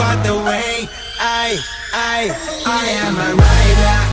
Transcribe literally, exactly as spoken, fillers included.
about the way I, I, I am a rider.